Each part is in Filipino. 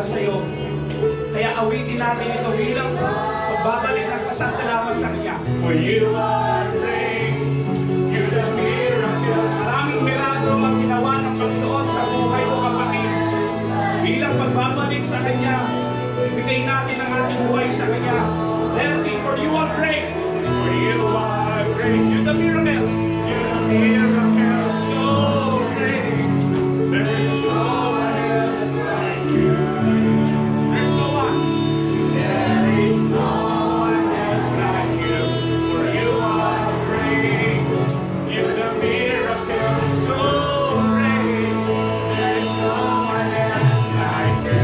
sa iyo. Kaya awitin natin ito bilang pagbabalik ng pasasalamat sa Kanya. For you are great, you're the miracle. Maraming milagro ang ginawa ng Panginoon sa buhay ko, kapatid. Bilang pagbabalik sa Kanya, ibigay natin ang ating buhay sa Kanya. Let us sing, for you are great, for you are great, you're the miracle, you're the miracle, so great. There is no one else like you. There's no one. There is no one else like you. For you are great, you're the miracle, so great. There is no one else like you.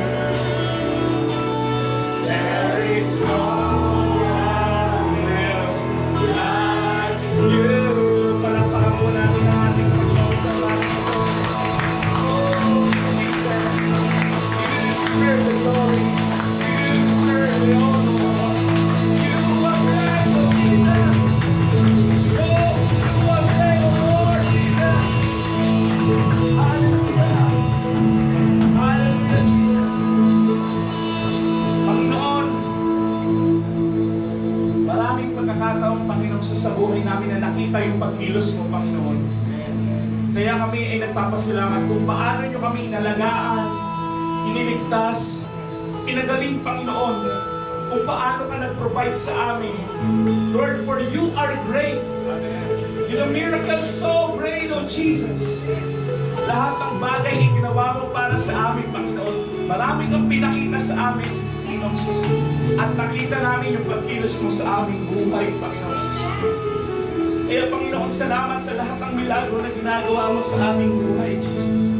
There is no one else like you. Palakpakan mo natin ang ating Panginoon sa langit. Oh, Jesus. You deserve the glory. You deserve the honor. You are great, oh Jesus. Oh, you are great, oh Lord Jesus. Hallelujah. Hallelujah, Jesus. Panginoon, maraming pagkakataong, Panginoon, sa buhay namin na nakita yung pagkilos mo, Panginoon. Kaya kami ay nagpapasalamat kung paano nyo kami inalagaan, iniligtas, pinagaling, Panginoon, kung paano ka nag-provide sa amin. Lord, for you are great. You're a miracle so great, oh Jesus. Lahat ng bagay ay ginawa mo para sa amin, Panginoon. Marami kang pinakita sa amin, Panginoon Jesus. At nakita namin yung pagkilos mo sa aming buhay, Panginoon Jesus. Kaya, Panginoon, salamat sa lahat ng milagro na ginagawa mo sa aming buhay, Jesus.